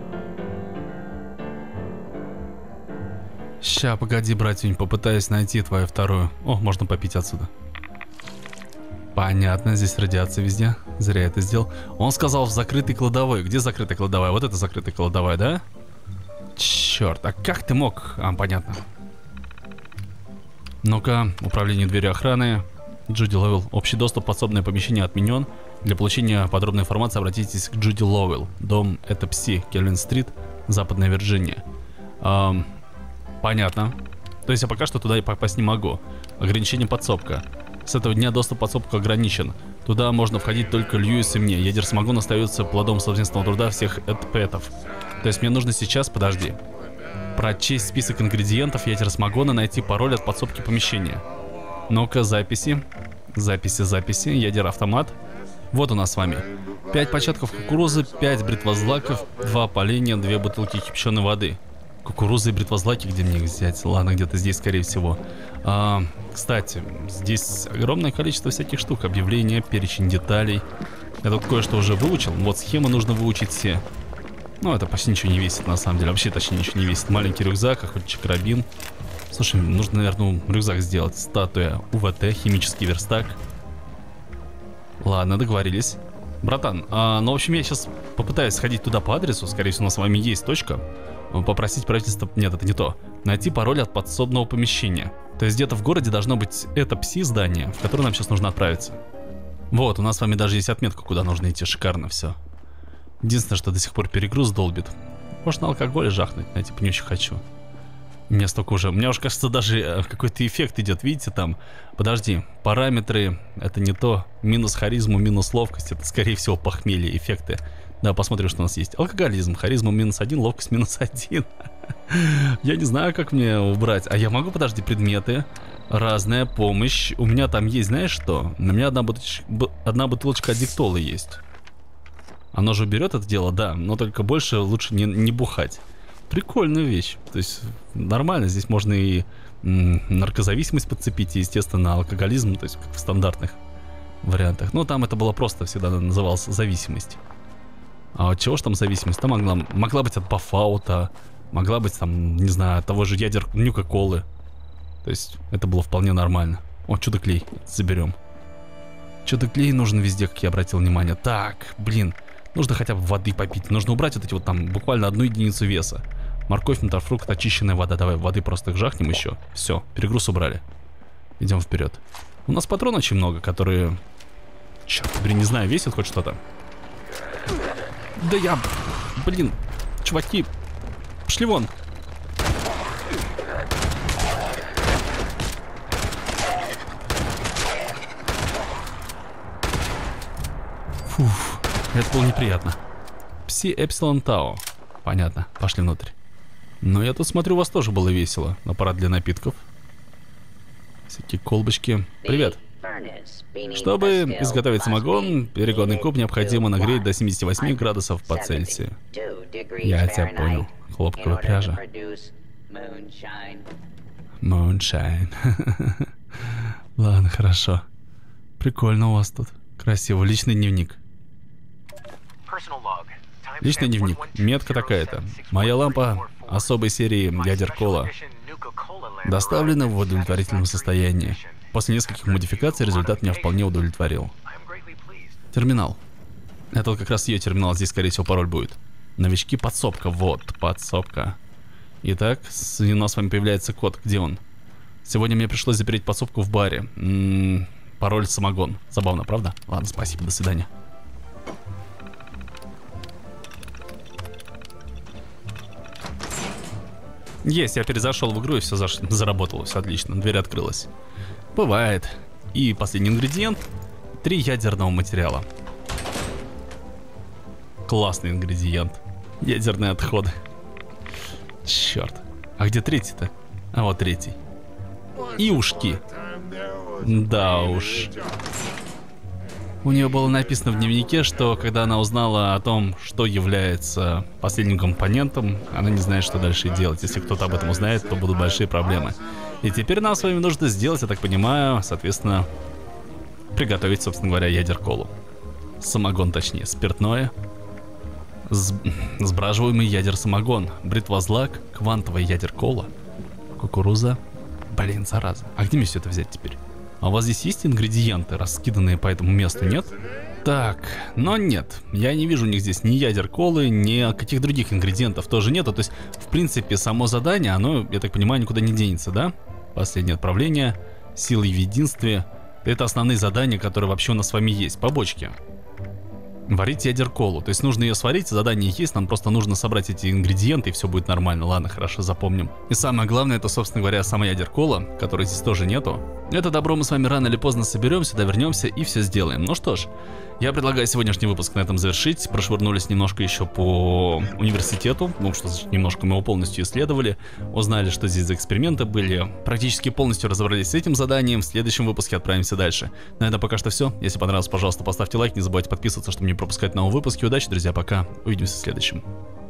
Ща, погоди, братюнь, попытаюсь найти твою вторую. О, можно попить отсюда. Понятно, здесь радиация везде. Зря я это сделал. Он сказал в закрытой кладовой. Где закрытая кладовая? Вот это закрытая кладовая, да? Черт, а как ты мог? А, понятно. Ну-ка, управление дверью охраны. Джуди Ловелл. Общий доступ в подсобное помещение отменен. Для получения подробной информации обратитесь к Джуди Ловелл. Дом это Пси, Кельвин-стрит, Западная Вирджиния. Эм, понятно. То есть я пока что туда и попасть не могу. Ограничение подсобка. С этого дня доступ в подсобку ограничен. Туда можно входить только Льюис и мне. Ядер самогон остается плодом совместного труда всех эдпетов. То есть мне нужно сейчас, подожди, прочесть список ингредиентов ядер самогона, найти пароль от подсобки помещения. Ну-ка, записи. Записи, записи. Ядер автомат. Вот у нас с вами пять початков кукурузы, пять бритвозлаков, два поленья, две бутылки кипяченой воды. Кукуруза и бритвозлаки, где мне их взять? Ладно, где-то здесь, скорее всего. А, кстати, здесь огромное количество всяких штук. Объявления, перечень деталей. Я тут кое-что уже выучил. Вот схемы нужно выучить все. Ну, это почти ничего не весит, на самом деле. Вообще, точнее, ничего не весит. Маленький рюкзак, охотничий карабин. Слушай, нужно, наверное, рюкзак сделать. Статуя УВТ, химический верстак. Ладно, договорились. Братан, а, ну, в общем, я сейчас попытаюсь сходить туда по адресу. Скорее всего, у нас с вами есть точка. Попросить правительство... Нет, это не то. Найти пароль от подсобного помещения. То есть где-то в городе должно быть это пси-здание, в которое нам сейчас нужно отправиться. Вот, у нас с вами даже есть отметка, куда нужно идти. Шикарно все. Единственное, что до сих пор перегруз долбит. Может, на алкоголе жахнуть, я типа не очень хочу. У меня столько уже... У меня уж, кажется, даже какой-то эффект идет, видите, там... Подожди, параметры, это не то. Минус харизму, минус ловкость, это, скорее всего, похмелье, эффекты. Да, посмотрим, что у нас есть. Алкоголизм, харизма минус один, ловкость минус один. Я не знаю, как мне убрать. А я могу, подожди, предметы. Разная помощь. У меня там есть, знаешь что? На меня одна, бутылочка, одна бутылочка аддиктола есть. Оно же берет это дело, да, но только больше лучше не, не бухать. Прикольная вещь. То есть нормально, здесь можно и м, наркозависимость подцепить, и, естественно, алкоголизм, то есть как в стандартных вариантах. Но там это было просто, всегда называлось зависимость. А от чего же там зависимость? Там могла, могла быть от бафаута, могла быть там, не знаю, от того же ядер нюка-колы. То есть это было вполне нормально. О, чудо-клей, заберем. Чудо-клей нужен везде, как я обратил внимание. Так, блин, нужно хотя бы воды попить. Нужно убрать вот эти вот там буквально одну единицу веса. Морковь, мутафрукт, очищенная вода. Давай воды просто их жахнем еще. Все, перегруз убрали. Идем вперед. У нас патронов очень много, которые... Черт, блин, не знаю, весит хоть что-то. Да я... Блин, чуваки, пошли вон. Фуф, это было неприятно. Пси Эпсилон Тау. Понятно, пошли внутрь. Но я тут смотрю, у вас тоже было весело. Аппарат для напитков. Всякие колбочки. Привет. Чтобы изготовить самогон, перегонный куб необходимо нагреть до семидесяти восьми градусов по Цельсию. Я тебя понял. Хлопковая пряжа. Moonshine. Ладно, хорошо. Прикольно у вас тут. Красиво. Личный дневник. Личный дневник. Метка такая-то. Моя лампа особой серии ядер кола доставлена в удовлетворительном состоянии. После нескольких модификаций результат меня вполне удовлетворил. Терминал. Это вот как раз ее терминал. Здесь, скорее всего, пароль будет. Новички, подсобка. Вот, подсобка. Итак, у нас с вами появляется код. Где он? Сегодня мне пришлось запереть подсобку в баре. М-м, пароль самогон. Забавно, правда? Ладно, спасибо, до свидания. Есть, я перезашел в игру и все заш... заработало, все отлично, дверь открылась. Бывает. И последний ингредиент. Три ядерного материала. Классный ингредиент. Ядерные отходы. Черт. А где третий-то? А вот третий. И ушки. Да уж. У нее было написано в дневнике, что когда она узнала о том, что является последним компонентом, она не знает, что дальше делать. Если кто-то об этом узнает, то будут большие проблемы. И теперь нам с вами нужно сделать, я так понимаю, соответственно, приготовить, собственно говоря, ядер-колу. Самогон, точнее, спиртное. Сбраживаемый ядер-самогон. Бритва-злак, квантовая ядер-кола. Кукуруза. Блин, зараза. А где мне все это взять теперь? А у вас здесь есть ингредиенты, раскиданные по этому месту, нет? Так, но нет. Я не вижу у них здесь ни ядер колы, ни каких других ингредиентов тоже нету. То есть, в принципе, само задание, оно, я так понимаю, никуда не денется, да? Последнее отправление. Силы в единстве. Это основные задания, которые вообще у нас с вами есть. Побочки. Варить ядер-колу. То есть нужно ее сварить, задание есть, нам просто нужно собрать эти ингредиенты, и все будет нормально. Ладно, хорошо, запомним. И самое главное, это, собственно говоря, сама ядер-кола, которой здесь тоже нету. Это добро мы с вами рано или поздно соберем, сюда вернемся и все сделаем. Ну что ж, я предлагаю сегодняшний выпуск на этом завершить. Прошвырнулись немножко еще по университету, ну что значит немножко, мы его полностью исследовали. Узнали, что здесь за эксперименты были. Практически полностью разобрались с этим заданием. В следующем выпуске отправимся дальше. На этом пока что все. Если понравилось, пожалуйста, поставьте лайк, не забывайте подписываться, чтобы не пропускать новые выпуски. Удачи, друзья, пока. Увидимся в следующем.